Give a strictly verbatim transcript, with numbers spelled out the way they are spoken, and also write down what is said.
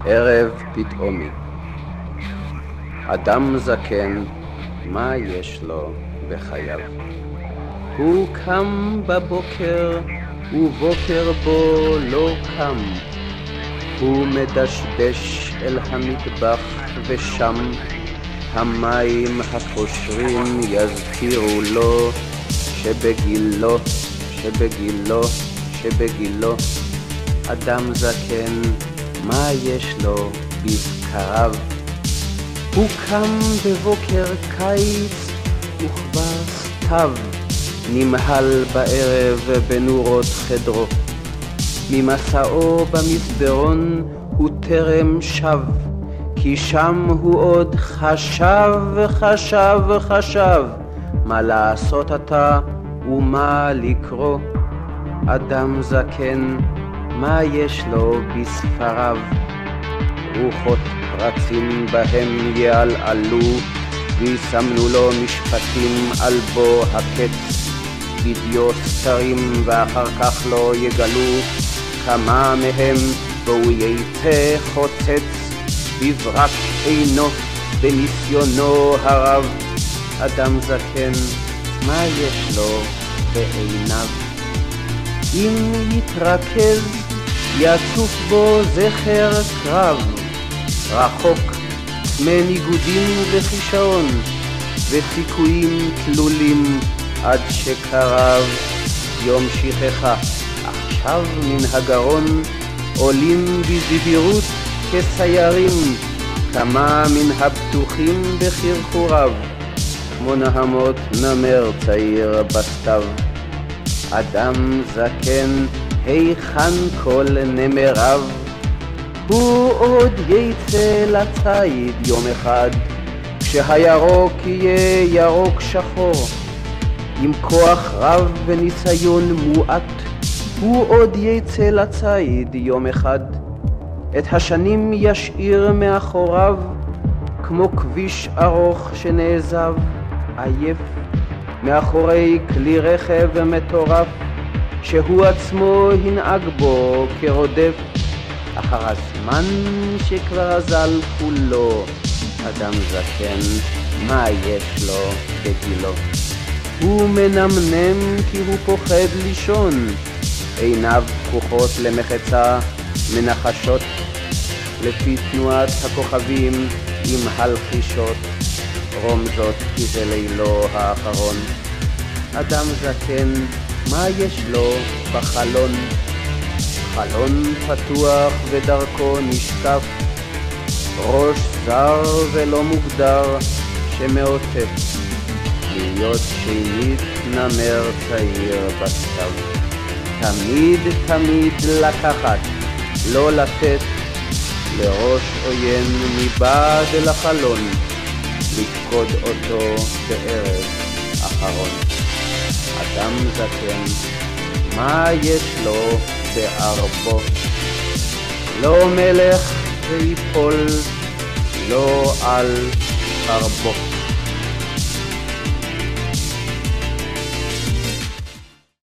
ערב פתאומי. אדם זקן, מה יש לו בחייו? הוא קם בבוקר, ובוקר בו לא קם. הוא מדשדש אל המטבח, ושם המים הכושרים יזכירו לו שבגילו, שבגילו, שבגילו. אדם זקן, מה יש לו בבקריו? הוא קם בבוקר קיץ, וכבר סתיו נמהל בערב בנורות חדרו. ממסעו במסדרון הוא טרם שב, כי שם הוא עוד חשב וחשב וחשב מה לעשות עתה ומה לקרוא. אדם זקן, מה יש לו בספריו? רוחות פרצים בהם יעלעלו, ויסמנו לו משפטים על בו הקץ. בדיו סתרים ואחר כך לא יגלו כמה מהם, והוא יצא חוצץ בברק עינו בניסיונו הרב. אדם זקן, מה יש לו בעיניו? אם יתרכז יצוף בו זכר קרב, רחוק מניגודים וחישאון וסיכויים תלולים, עד שקרב יום שכחה. עכשיו מן הגרון עולים בזהירות כסיירים כמה מן הבטוחים בחרחוריו, כמו נהמות נמר צעיר בסתיו. אדם זקן, היכן כל נמריו? הוא עוד יצא לציד יום אחד, כשהירוק יהיה ירוק שחור. עם כוח רב וניסיון מועט הוא עוד יצא לציד יום אחד. את השנים ישאיר מאחוריו, כמו כביש ארוך שנעזב עייף מאחורי כלי רכב מטורף, שהוא עצמו ינהג בו כרודף אחר הזמן שכבר אזל כולו. אדם זקן, מה יש לו בגילו? הוא מנמנם כי הוא פוחד לישון, עיניו פקוחות למחצה מנחשות לפי תנועת הכוכבים עם הלחישות, רומזות כי זה לילו האחרון. אדם זקן, מה יש לו בחלון? חלון פתוח ודרכו נשקף ראש זר ולא מוגדר שמאותת להיות שנית נמר צעיר בסתיו. תמיד תמיד לקחת, לא לתת לראש עוין מבעד לחלון, לפקוד אותו בערב אחרון. אדם זקן, מה יש לו בערבו? לא מלך ויפול, לא על חרבו.